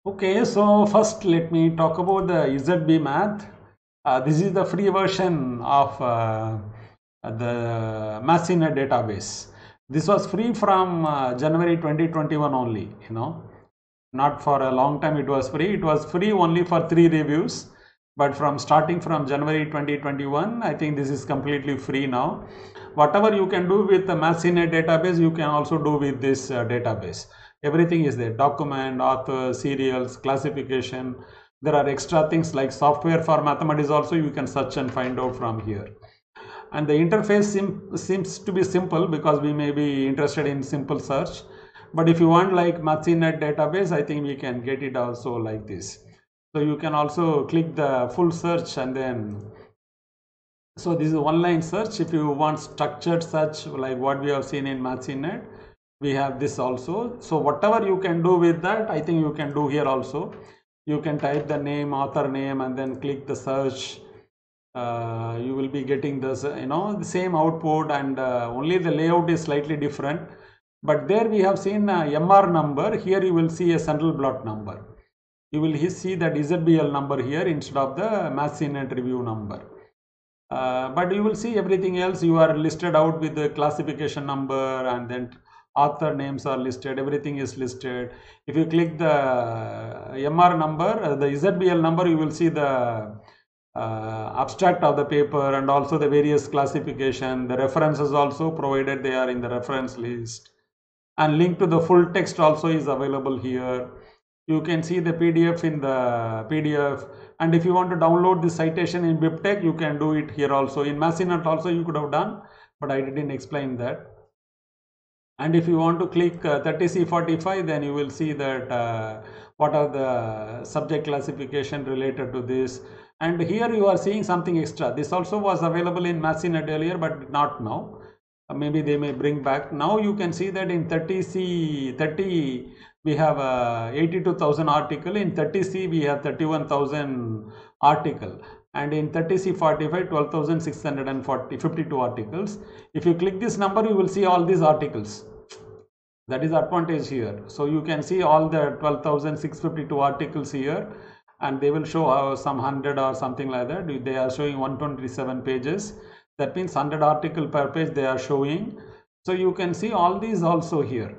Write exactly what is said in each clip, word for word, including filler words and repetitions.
Okay, so first let me talk about the Z B Math. Uh, this is the free version of uh, the Mathscener database. This was free from uh, January twenty twenty-one only, you know, not for a long time it was free. It was free only for three reviews, but from starting from January twenty twenty-one, I think this is completely free now. Whatever you can do with the Mathscener database, you can also do with this uh, database. Everything is there: document, author, serials, classification. There are extra things like software for mathematics also you can search and find out from here. And the interface sim seems to be simple because we may be interested in simple search. But if you want like Mathscener database, I think we can get it also like this. So you can also click the full search and then, so this is one line search. If you want structured search like what we have seen in Mathscener, we have this also. So whatever you can do with that, I think you can do here also. You can type the name, author name, and then click the search. Uh, you will be getting this, you know, the same output, and uh, only the layout is slightly different. But there we have seen a M R number. Here you will see a central blot number. You will see that Z B L number here instead of the Mathscener review number. Uh, but you will see everything else you are listed out with the classification number, and then author names are listed, everything is listed. If you click the M R number, uh, the Z B L number, you will see the uh, abstract of the paper and also the various classification. The references also provided they are in the reference list, and link to the full text also is available here. You can see the P D F in the P D F, and if you want to download the citation in BibTeX, you can do it here also. In Mathscener also you could have done, but I didn't explain that. And if you want to click uh, thirty C forty-five, then you will see that uh, what are the subject classification related to this. And here you are seeing something extra. This also was available in Mathscener earlier, but not now. Uh, maybe they may bring back. Now you can see that in thirty C thirty we have uh, eighty-two thousand article. In thirty C we have thirty-one thousand article. And in thirty C forty-five, twelve thousand six hundred fifty-two articles. If you click this number, you will see all these articles. That is advantage here. So you can see all the twelve thousand six hundred fifty-two articles here, and they will show uh, some one hundred or something like that. They are showing one hundred twenty-seven pages. That means one hundred article per page they are showing. So you can see all these also here.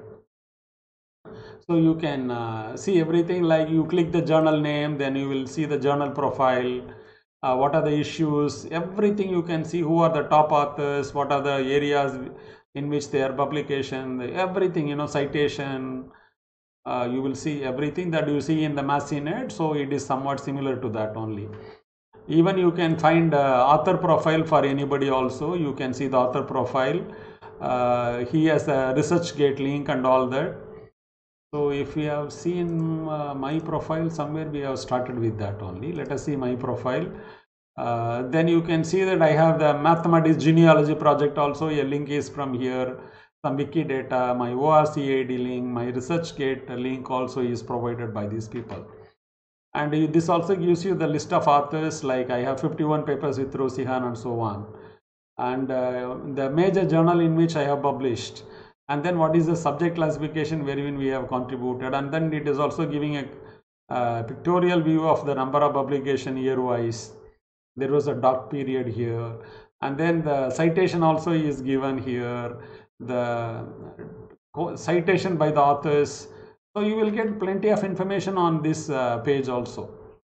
So you can uh, see everything, like you click the journal name, then you will see the journal profile, uh, what are the issues, everything you can see, who are the top authors, what are the areas in which they are publication, everything, you know, citation, uh, you will see everything that you see in the Mathscener. So it is somewhat similar to that only. Even you can find uh, author profile for anybody also. You can see the author profile. Uh, he has a ResearchGate link and all that. So if we have seen uh, my profile somewhere, we have started with that only. Let us see my profile. Uh, then you can see that I have the mathematics genealogy project also. A link is from here. Some Wikidata, my O R C A D link, my ResearchGate link also is provided by these people. And this also gives you the list of authors, like I have fifty-one papers with Rosihan and so on. And uh, the major journal in which I have published. And then what is the subject classification wherein we have contributed. And then it is also giving a uh, pictorial view of the number of publication year-wise. There was a dark period here. And then the citation also is given here. The citation by the authors. So you will get plenty of information on this uh, page also.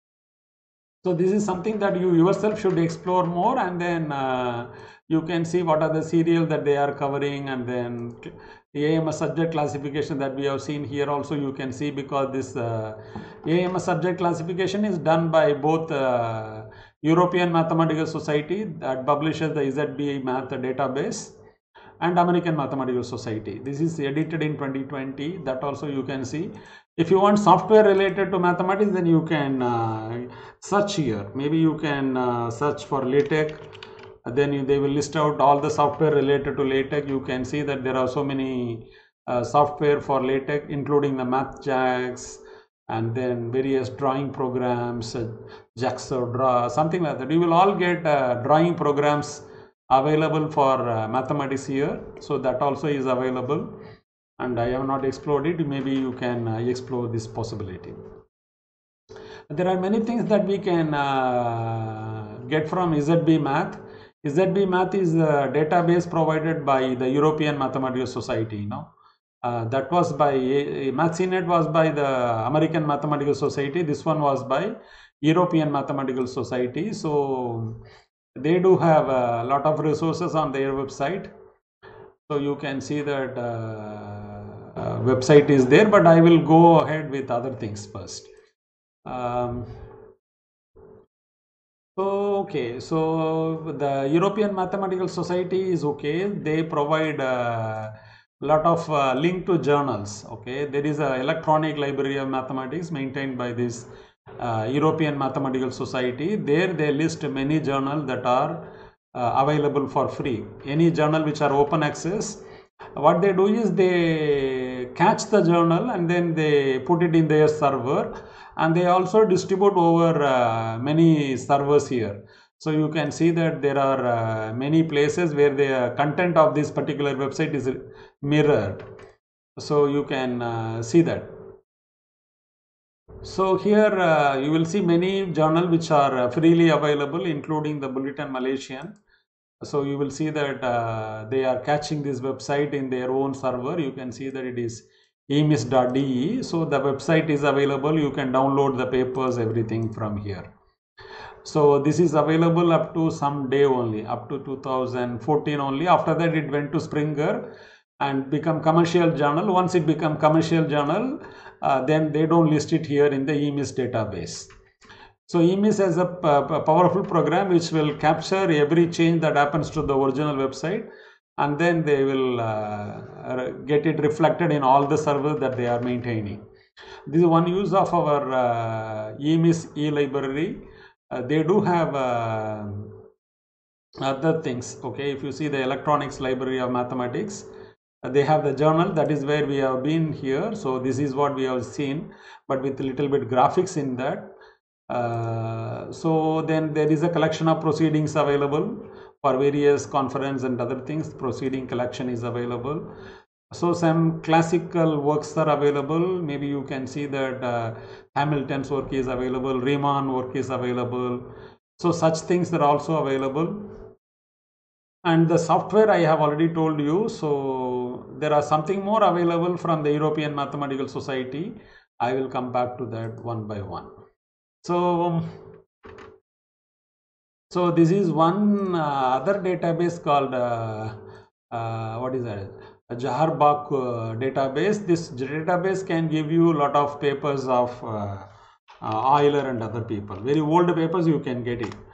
So this is something that you yourself should explore more, and then uh, you can see what are the serial that they are covering, and then A M S subject classification that we have seen here also you can see, because this uh, A M S subject classification is done by both uh, European Mathematical Society that publishes the Z B Math database, and American Mathematical Society. This is edited in twenty twenty. That also you can see. If you want software related to mathematics, then you can uh, search here. Maybe you can uh, search for LaTeX. Then you, they will list out all the software related to LaTeX. You can see that there are so many uh, software for LaTeX, including the MathJax, and then various drawing programs, uh, Jaxo Draw, something like that. You will all get uh, drawing programs available for uh, mathematics here. So that also is available, and I have not explored it. Maybe you can uh, explore this possibility. there are many things that we can uh, get from Z B Math. Z B Math is a database provided by the European Mathematical Society. You know, uh, that was by MathSeaNet was by the American Mathematical Society. This one was by European Mathematical Society. So they do have a lot of resources on their website. So you can see that uh, uh, website is there, but I will go ahead with other things first. Um, so okay, so the European Mathematical Society is okay. They provide a lot of uh, link to journals. Okay, there is an electronic library of mathematics maintained by this uh, European Mathematical Society. There they list many journals that are uh, available for free. Any journal which are open access. What they do is they catch the journal and then they put it in their server, and they also distribute over uh, many servers here. So you can see that there are uh, many places where the content of this particular website is mirrored. So you can uh, see that. So here uh, you will see many journals which are uh, freely available, including the Bulletin Malaysian. So you will see that uh, they are catching this website in their own server. You can see that it is e miss dot d e. So the website is available. You can download the papers, everything from here. So this is available up to some day only, up to two thousand fourteen only. After that it went to Springer and become commercial journal. Once it become commercial journal, uh, then they don't list it here in the E M I S database. So E M I S has a, a powerful program which will capture every change that happens to the original website, and then they will uh, get it reflected in all the servers that they are maintaining. This is one use of our uh, E M I S e-library. Uh, they do have uh, other things. Okay, if you see the electronics library of mathematics, uh, they have the journal. That is where we have been here. So this is what we have seen, but with a little bit graphics in that. Uh, so then there is a collection of proceedings available for various conference and other things. Proceeding collection is available. So some classical works are available. Maybe you can see that uh, Hamilton's work is available, Riemann work is available. So such things are also available. And the software I have already told you. So there are something more available from the European Mathematical Society. I will come back to that one by one. So, so this is one uh, other database called uh, uh, what is that? A Jaharbach uh, database. This database can give you a lot of papers of uh, uh, Euler and other people. Very old papers you can get it.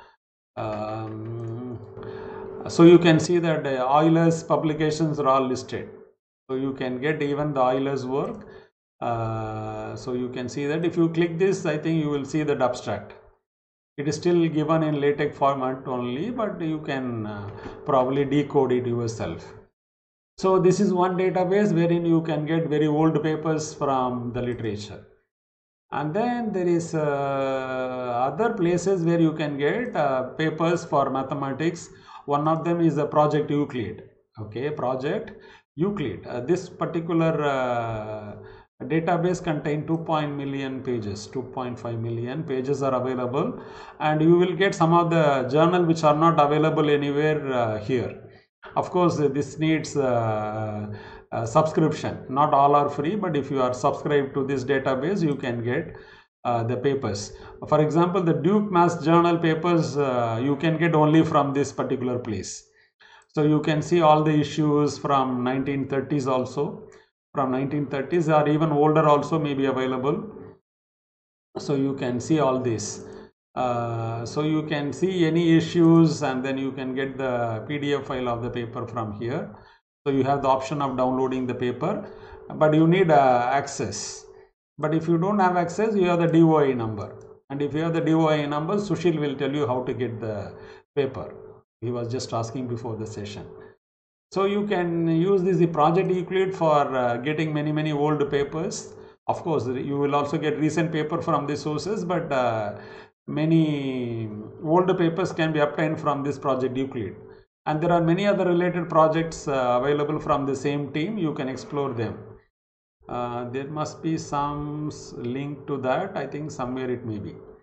Um, so you can see that uh, Euler's publications are all listed. So you can get even the Euler's work. Uh, so you can see that if you click this, I think you will see that abstract. It is still given in LaTeX format only, but you can uh, probably decode it yourself. So this is one database wherein you can get very old papers from the literature. And then there is uh, other places where you can get uh, papers for mathematics. One of them is a Project Euclid. Okay, Project Euclid. Uh, this particular uh, database contains two point million pages, two point five million pages are available, and you will get some of the journal which are not available anywhere uh, here. Of course, uh, this needs uh, uh, subscription. Not all are free, but if you are subscribed to this database, you can get uh, the papers. For example, the Duke Maths Journal papers uh, you can get only from this particular place. So you can see all the issues from nineteen thirties also. From nineteen thirties or even older also may be available. So you can see all this. Uh, so you can see any issues, and then you can get the P D F file of the paper from here. So you have the option of downloading the paper, but you need uh, access. But if you don't have access, you have the D O I number. And if you have the D O I number, Sushil will tell you how to get the paper. He was just asking before the session. So you can use this the Project Euclid for uh, getting many many old papers. Of course, you will also get recent paper from the sources, but uh, many old papers can be obtained from this Project Euclid. And there are many other related projects uh, available from the same team. You can explore them. Uh, there must be some link to that. I think somewhere it may be.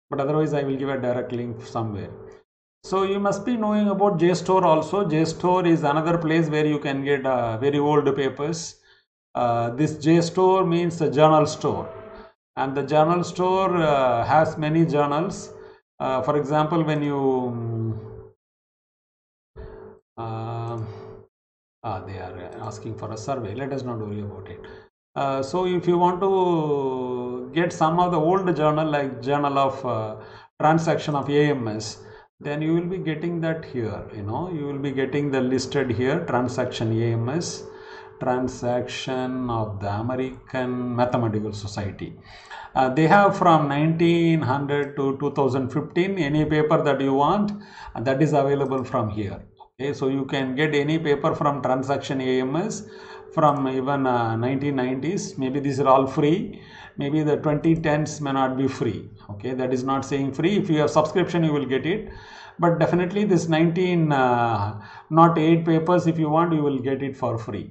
but otherwise I will give a direct link somewhere. So you must be knowing about JSTOR also. JSTOR is another place where you can get uh, very old papers. Uh, this JSTOR means a journal store, and the journal store uh, has many journals. Uh, for example, when you uh, ah, they are asking for a survey, let us not worry about it. Uh, so if you want to get some of the old journal, like Journal of uh, Transaction of A M S, then you will be getting that here. You know, you will be getting the listed here, Transaction A M S, Transaction of the American Mathematical Society. Uh, they have from nineteen hundred to two thousand fifteen, any paper that you want, and that is available from here. Okay, so you can get any paper from Transaction A M S from even uh, nineteen nineties. Maybe these are all free. Maybe the twenty tens may not be free. Okay, that is not saying free. If you have subscription, you will get it. But definitely this nineteen uh, not eight papers, if you want, you will get it for free.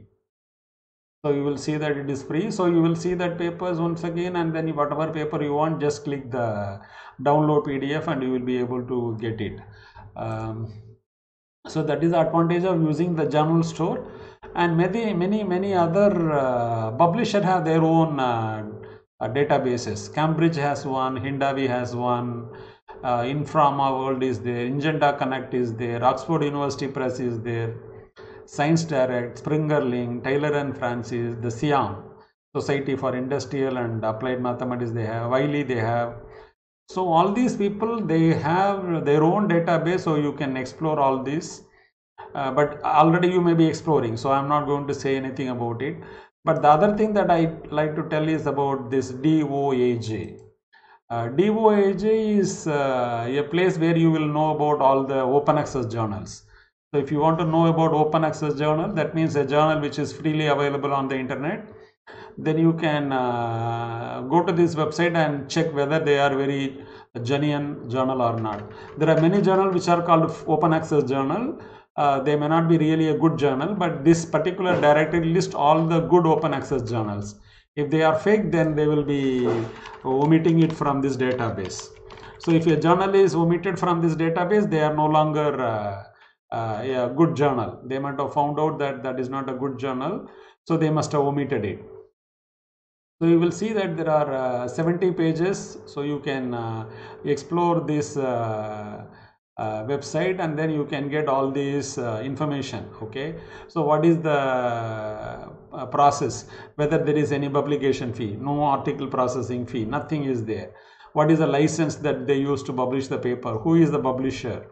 So you will see that it is free. So you will see that papers once again, and then whatever paper you want, just click the download P D F and you will be able to get it. Um, so that is the advantage of using the journal store. And many many many other uh, publishers have their own uh, uh, databases. Cambridge has one, Hindawi has one, uh, Inframa World is there, Ingenta Connect is there, Oxford University Press is there, Science Direct, Springer Link, Taylor and Francis, the SIAM, Society for Industrial and Applied Mathematics, they have, Wiley they have. So all these people, they have their own database, so you can explore all this. Uh, but already you may be exploring, so I'm not going to say anything about it. But the other thing that I like to tell is about this D O A J. Uh, D O A J is uh, a place where you will know about all the open access journals. So if you want to know about open access journal, that means a journal which is freely available on the internet, then you can uh, go to this website and check whether they are very genuine journal or not. There are many journals which are called open access journal. Uh, they may not be really a good journal, but this particular directory lists all the good open access journals. If they are fake, then they will be omitting it from this database. So if a journal is omitted from this database, they are no longer uh, uh, a good journal. They might have found out that that is not a good journal, so they must have omitted it. So you will see that there are uh, seventy pages, so you can uh, explore this uh, uh, website, and then you can get all this uh, information. Okay, so what is the uh, process, whether there is any publication fee, no article processing fee, nothing is there. What is the license that they use to publish the paper, who is the publisher.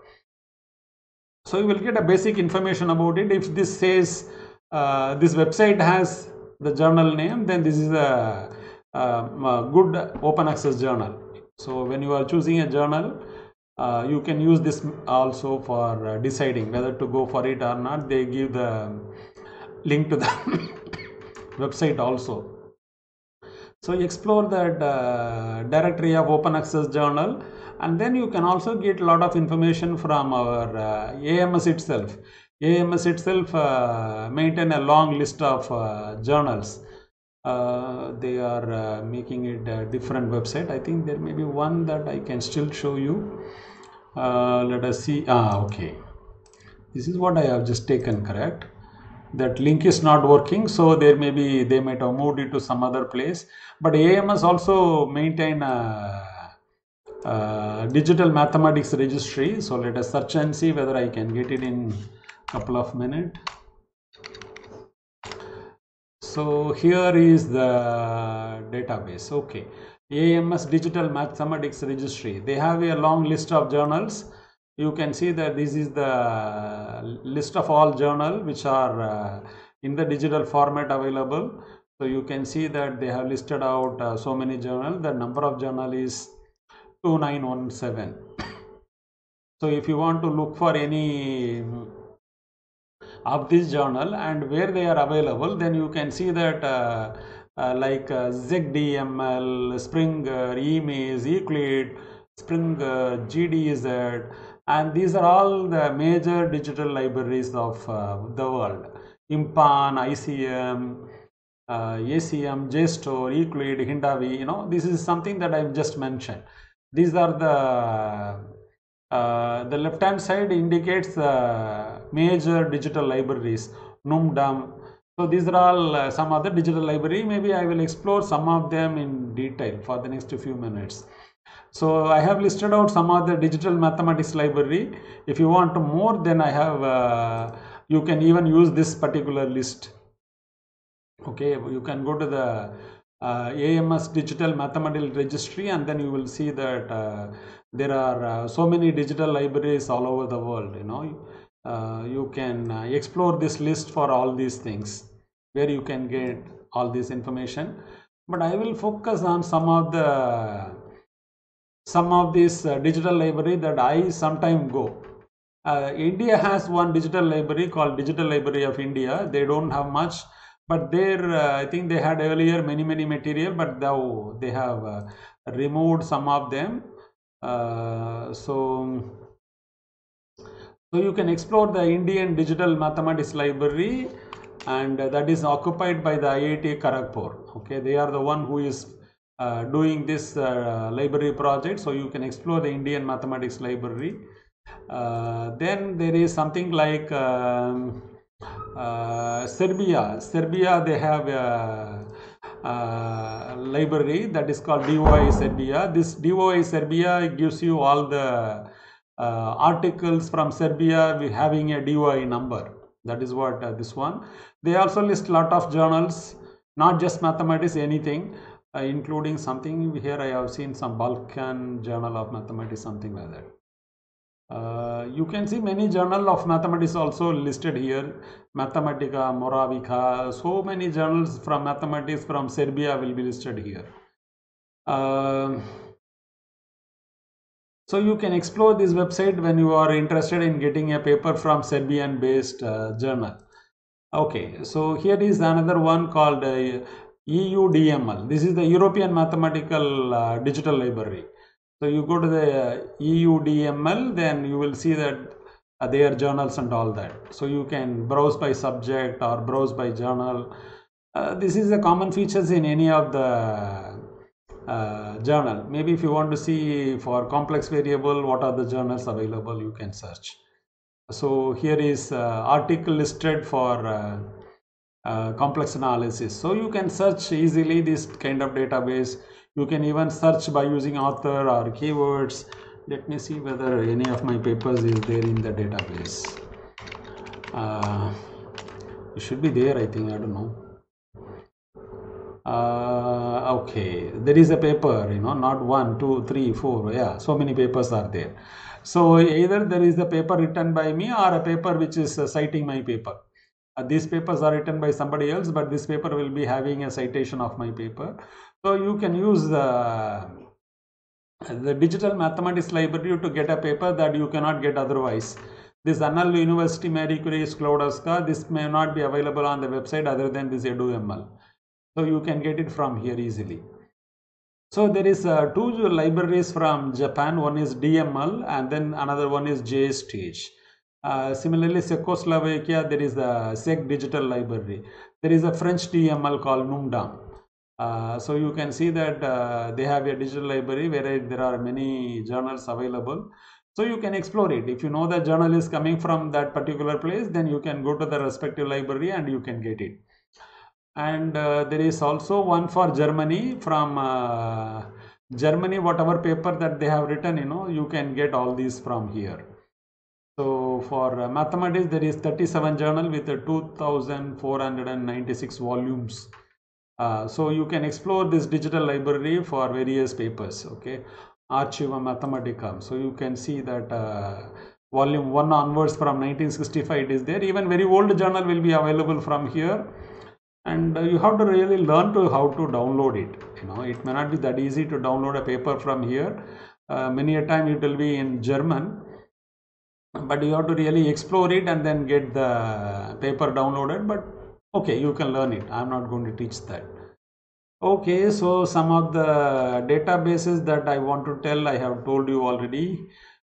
So you will get a basic information about it. If this says uh, this website has the journal name, then this is a, a, a good open access journal. So when you are choosing a journal, uh, you can use this also for uh, deciding whether to go for it or not. They give the link to the website also. So you explore that uh, directory of open access journal, and then you can also get a lot of information from our uh, A M S itself. A M S itself uh, maintain a long list of uh, journals. Uh, they are uh, making it a different website. I think there may be one that I can still show you. Uh, let us see. Ah, okay. This is what I have just taken, correct? That link is not working, so there may be, they might have moved it to some other place. But A M S also maintain a, a digital mathematics registry. So let us search and see whether I can get it in a couple of minutes. So here is the database. Okay, A M S Digital Mathematics Registry. They have a long list of journals. You can see that this is the list of all journals which are uh, in the digital format available. So you can see that they have listed out uh, so many journals. The number of journal is two nine one seven. So if you want to look for any of this journal and where they are available, then you can see that uh, uh, like uh, Z D M L, Springer, EMIS, Euclid, Springer, G D Z, and these are all the major digital libraries of uh, the world. Impan, I C M, uh, A C M, JSTOR, Euclid, Hindawi, you know, this is something that I've just mentioned. These are the uh, the left hand side indicates uh, major digital libraries, NumDum. So these are all uh, some other digital library. Maybe I will explore some of them in detail for the next few minutes. So I have listed out some of the digital mathematics library. If you want more, then I have uh, you can even use this particular list. Okay, you can go to the uh, A M S Digital Mathematical Registry, and then you will see that uh, there are uh, so many digital libraries all over the world. You know, uh, you can uh, explore this list for all these things where you can get all this information. But I will focus on some of the some of these uh, digital library that I sometime go. Uh, India has one digital library called Digital Library of India. They don't have much, but there uh, I think they had earlier many many material, but now they have uh, removed some of them. Uh, so, so you can explore the Indian Digital Mathematics Library, and uh, that is occupied by the I I T Kharagpur. Okay, they are the one who is uh, doing this uh, library project. So you can explore the Indian Mathematics Library. Uh, then there is something like um, uh, Serbia. Serbia, they have a, a library that is called D O I Serbia. This D O I Serbia gives you all the uh, articles from Serbia having a D O I number. That is what uh, this one. They also list a lot of journals, not just mathematics, anything, uh, including something here I have seen some Balkan Journal of Mathematics, something like that. Uh, you can see many journal of mathematics also listed here. Mathematica, Moravica, so many journals from mathematics from Serbia will be listed here. Uh, so you can explore this website when you are interested in getting a paper from Serbian based uh, journal. Okay, so here is another one called uh, E U D M L. This is the European Mathematical uh, Digital Library. So you go to the E U D M L, then you will see that uh, their journals and all that. So you can browse by subject or browse by journal. Uh, this is the common features in any of the uh, journal. Maybe if you want to see for complex variable, what are the journals available, you can search. So here is uh, article listed for uh, uh, complex analysis. So you can search easily this kind of database. You can even search by using author or keywords. Let me see whether any of my papers is there in the database. Uh, it should be there, I think, I don't know. Uh, okay, there is a paper, you know, not one, two, three, four, yeah, so many papers are there. So either there is a paper written by me or a paper which is uh, citing my paper. Uh, these papers are written by somebody else, but this paper will be having a citation of my paper. So you can use the, the Digital Mathematics Library to get a paper that you cannot get otherwise. This Annal University Marie Curie Sklodowska, this may not be available on the website other than this EduML. So you can get it from here easily. So there is uh, two libraries from Japan. One is D M L and then another one is JSTage. Uh, similarly, Czechoslovakia, there is the Czech Digital Library. There is a French D M L called NumDum. Uh, so you can see that uh, they have a digital library where there are many journals available. So you can explore it. If you know the journal is coming from that particular place, then you can go to the respective library and you can get it. And uh, there is also one for Germany. From uh, Germany, whatever paper that they have written, you know, you can get all these from here. So for uh, mathematics, there is thirty-seven journal with uh, two thousand four hundred ninety-six volumes. Uh, so you can explore this digital library for various papers. Okay, Archiva Mathematica. So you can see that uh, volume one onwards from nineteen sixty-five it is there. Even very old journal will be available from here. And uh, you have to really learn to how to download it. You know, it may not be that easy to download a paper from here. Uh, many a time it will be in German, but you have to really explore it and then get the paper downloaded. But okay, you can learn it. I'm not going to teach that. Okay, so some of the databases that I want to tell, I have told you already.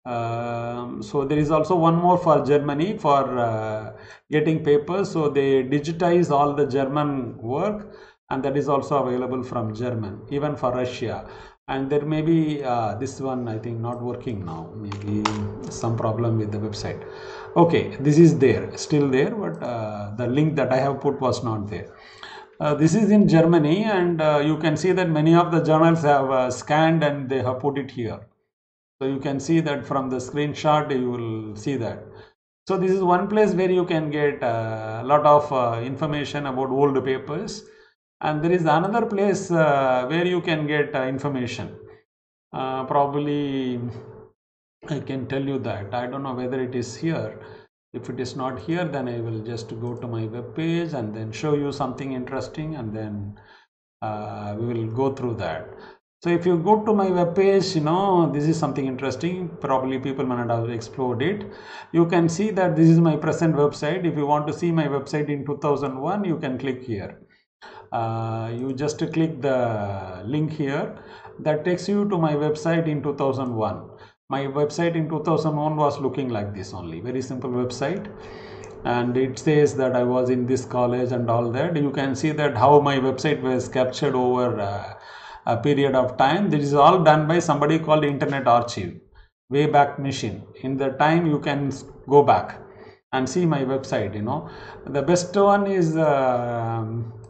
Um, so there is also one more for Germany for uh, getting papers. So they digitize all the German work, and that is also available from German. Even for Russia, and there may be uh, this one I think not working now, maybe some problem with the website. Okay, this is there, still there, but uh, the link that I have put was not there. Uh, this is in Germany, and uh, you can see that many of the journals have uh, scanned and they have put it here. So you can see that from the screenshot, you will see that. So this is one place where you can get a lot of uh, information about old papers, and there is another place uh, where you can get uh, information. Uh, probably I can tell you that. I don't know whether it is here. If it is not here, then I will just go to my web page and then show you something interesting, and then uh, we will go through that. So if you go to my web page, you know, this is something interesting. Probably people may not have explored it. You can see that this is my present website. If you want to see my website in two thousand one, you can click here. Uh, you just click the link here that takes you to my website in two thousand one. My website in two thousand one was looking like this only, very simple website, and it says that I was in this college and all that. You can see that how my website was captured over uh, a period of time. This is all done by somebody called Internet Archive, Wayback Machine. In the time you can go back and see my website. You know, the best one is uh,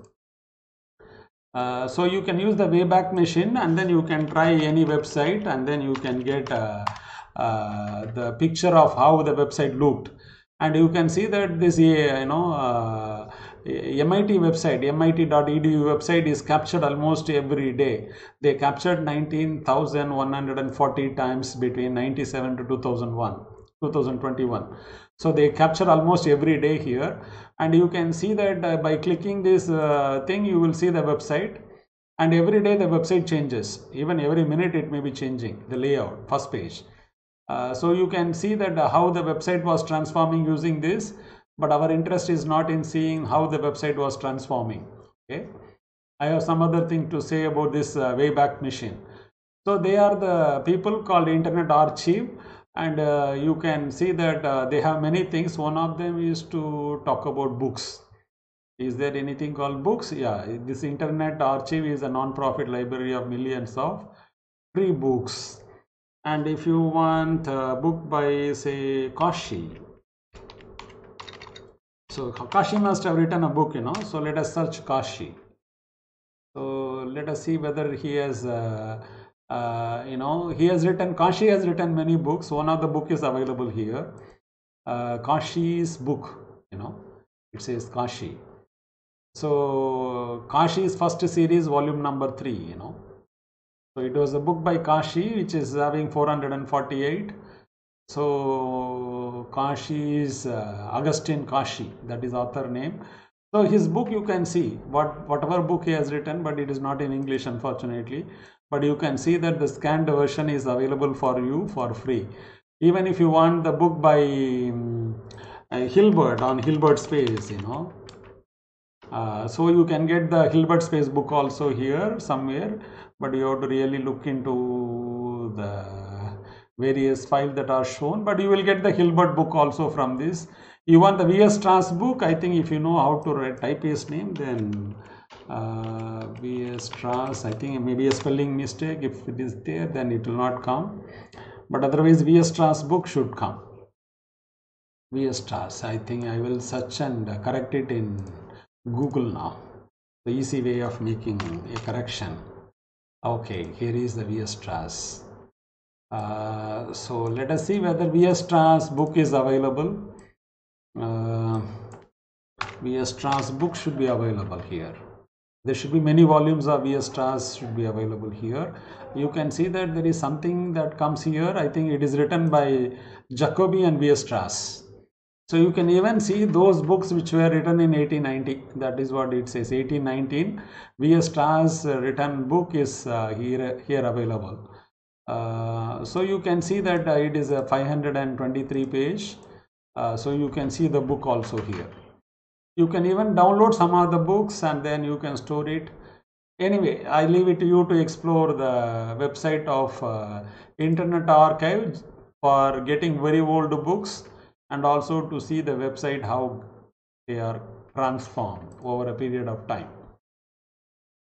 uh, so you can use the Wayback Machine, and then you can try any website, and then you can get uh, uh, the picture of how the website looked. And you can see that this, you know, uh, M I T website, M I T dot E D U website is captured almost every day. They captured nineteen thousand one hundred forty times between ninety-seven to two thousand one, two thousand twenty-one. So they capture almost every day here, and you can see that uh, by clicking this uh, thing, you will see the website, and every day the website changes. Even every minute it may be changing, the layout, first page. Uh, so you can see that uh, how the website was transforming using this, but our interest is not in seeing how the website was transforming. Okay, I have some other thing to say about this uh, Wayback Machine. So they are the people called Internet Archive, and uh, you can see that uh, they have many things. One of them is to talk about books. Is there anything called books? Yeah, this Internet Archive is a non-profit library of millions of free books. And if you want a book by, say, Kashi, so Kashi must have written a book, you know, so let us search Kashi. So let us see whether he has, uh, uh, you know, he has written, Kashi has written many books. One of the book is available here. Uh, Kashi's book, you know, it says Kashi. So Kashi's first series, volume number three, you know. So it was a book by Kashi, which is having four hundred forty-eight. So Kashi is uh, Augustine Kashi, that is author name. So his book, you can see what whatever book he has written, but it is not in English, unfortunately. But you can see that the scanned version is available for you for free. Even if you want the book by um, uh, Hilbert on Hilbert Space, you know. Uh, so you can get the Hilbert Space book also here somewhere, but you have to really look into the various files that are shown. But you will get the Hilbert book also from this. You want the V S Strass book? I think if you know how to write, type his name, then uh, V S Strass, I think maybe a spelling mistake. If it is there, then it will not come. But otherwise, V S Strass book should come. V S Strass, I think I will search and correct it in Google now. The easy way of making a correction. Okay, here is the V S Strass. Uh, so let us see whether V S Strass book is available. Uh, V S Strass book should be available here. There should be many volumes of V S Strass should be available here. You can see that there is something that comes here. I think it is written by Jacobi and V S Strass. So you can even see those books which were written in eighteen ninety. That is what it says, eighteen nineteen. V S Strass written book is uh, here, here available. Uh, so you can see that uh, it is a five hundred twenty-three page. Uh, so you can see the book also here. You can even download some of the books and then you can store it. Anyway, I leave it to you to explore the website of uh, Internet Archive for getting very old books, and also to see the website how they are transformed over a period of time.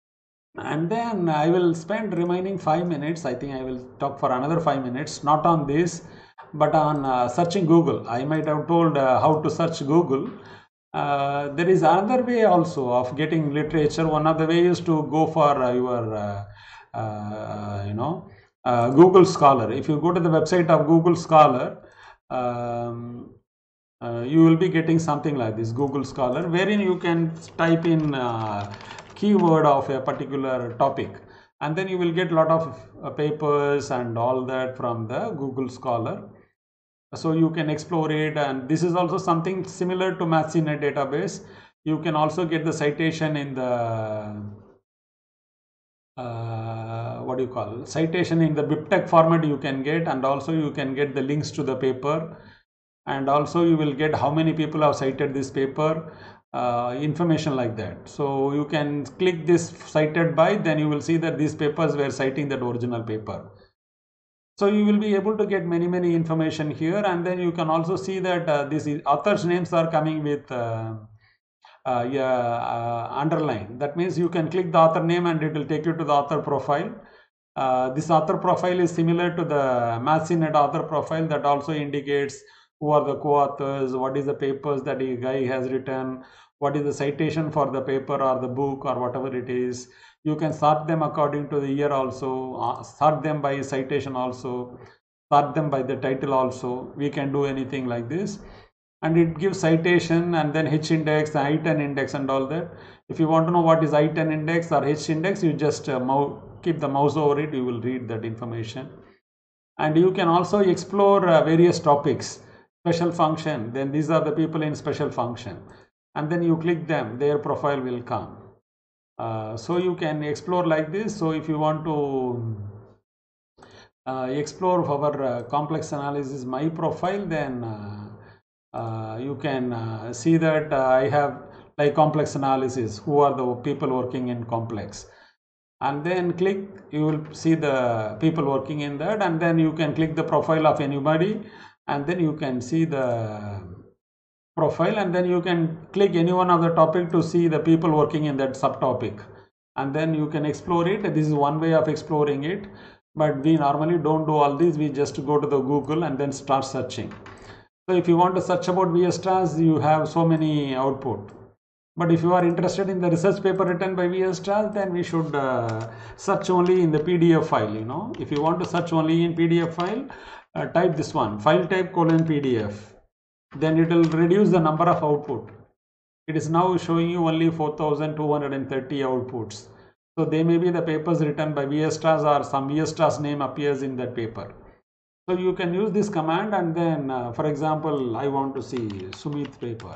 And then I will spend remaining five minutes. I think I will talk for another five minutes, not on this, but on uh, searching Google. I might have told uh, how to search Google. Uh, there is another way also of getting literature. One of the ways is to go for uh, your, uh, uh, you know, uh, Google Scholar. If you go to the website of Google Scholar, um, uh, you will be getting something like this, Google Scholar, wherein you can type in uh, keyword of a particular topic, and then you will get a lot of uh, papers and all that from the Google Scholar. So you can explore it, and this is also something similar to Maths in a Database. You can also get the citation in the uh, what do you call citation in the BibTeX format you can get, and also you can get the links to the paper, and also you will get how many people have cited this paper, uh, information like that. So you can click this cited by, then you will see that these papers were citing that original paper. So you will be able to get many many information here, and then you can also see that uh, these authors' names are coming with uh, uh, yeah, uh, underline. That means you can click the author name and it will take you to the author profile. Uh, this author profile is similar to the MathSciNet author profile that also indicates who are the co-authors, what is the papers that a guy has written, what is the citation for the paper or the book or whatever it is. You can sort them according to the year also, uh, sort them by citation also, sort them by the title also. We can do anything like this. And it gives citation and then H index, I ten index and all that. If you want to know what is I ten index or H index, you just uh, keep the mouse over it, you will read that information. And you can also explore uh, various topics, special function, then these are the people in special function. And then you click them, their profile will come. Uh, so you can explore like this. So if you want to uh, explore our uh, complex analysis my profile, then uh, uh, you can uh, see that uh, I have like complex analysis, who are the people working in complex, and then click, you will see the people working in that, and then you can click the profile of anybody, and then you can see the profile, and then you can click any one of the topic to see the people working in that subtopic, and then you can explore it. This is one way of exploring it, but we normally don't do all this. We just go to the Google and then start searching. So if you want to search about Weierstrass, you have so many output. But if you are interested in the research paper written by Weierstrass, then we should uh, search only in the P D F file. You know, if you want to search only in P D F file, uh, type this one, file type colon P D F. Then it will reduce the number of output. It is now showing you only four thousand two hundred thirty outputs. So they may be the papers written by Weierstrass, or some Weierstrass name appears in that paper. So you can use this command, and then uh, for example, I want to see Sumit paper.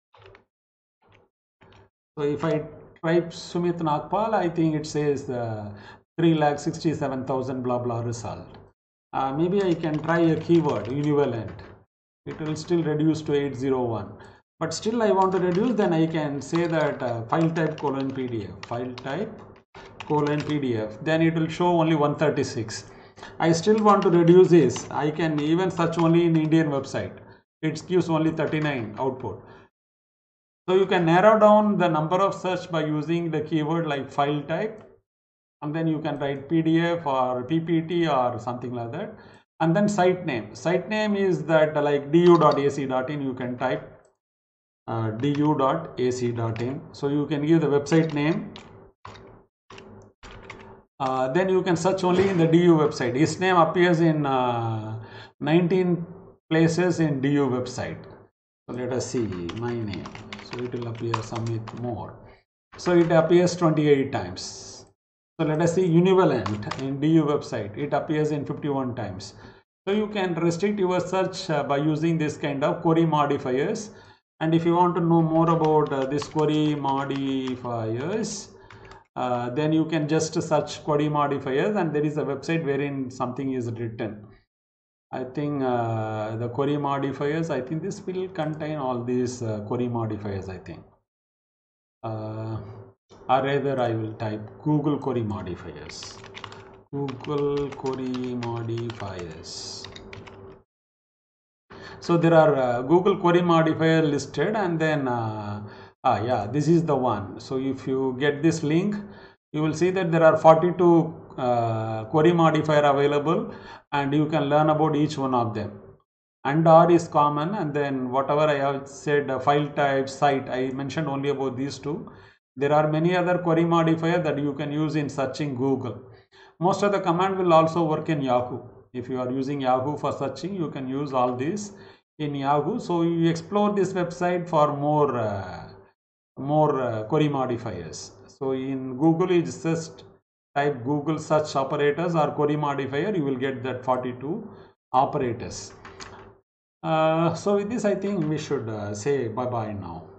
So if I type Sumit Nagpal, I think it says uh, three lakh sixty-seven thousand blah blah result. Uh, maybe I can try a keyword univalent. It will still reduce to eight oh one. But still I want to reduce, then I can say that uh, file type colon P D F. File type colon P D F. Then it will show only one thirty-six. I still want to reduce this. I can even search only in Indian website. It gives only thirty-nine output. So you can narrow down the number of search by using the keyword like file type, and then you can write P D F or P P T or something like that. And then site name. Site name is that like du dot a c dot in, you can type uh, du dot a c dot in. So you can give the website name. Uh, then you can search only in the D U website. His name appears in uh, nineteen places in D U website. So let us see my name. So it will appear Samit more. So it appears twenty-eight times. So let us see univalent in D U website. It appears in fifty-one times. So you can restrict your search uh, by using this kind of query modifiers. And if you want to know more about uh, this query modifiers, Uh, then you can just search query modifiers, and there is a website wherein something is written. I think uh, the query modifiers, I think this will contain all these uh, query modifiers, I think. Uh, or rather I will type Google query modifiers. Google query modifiers. So there are uh, Google query modifier listed, and then uh, ah yeah, this is the one. So if you get this link, you will see that there are forty-two uh, query modifier available, and you can learn about each one of them. And or is common, and then whatever I have said, uh, file type, site, I mentioned only about these two. There are many other query modifier that you can use in searching Google. Most of the command will also work in Yahoo. If you are using Yahoo for searching, you can use all these in Yahoo. So you explore this website for more uh, more uh, query modifiers. So in Google, you just type Google search operators or query modifier, you will get that forty-two operators. Uh, so with this, I think we should uh, say bye bye now.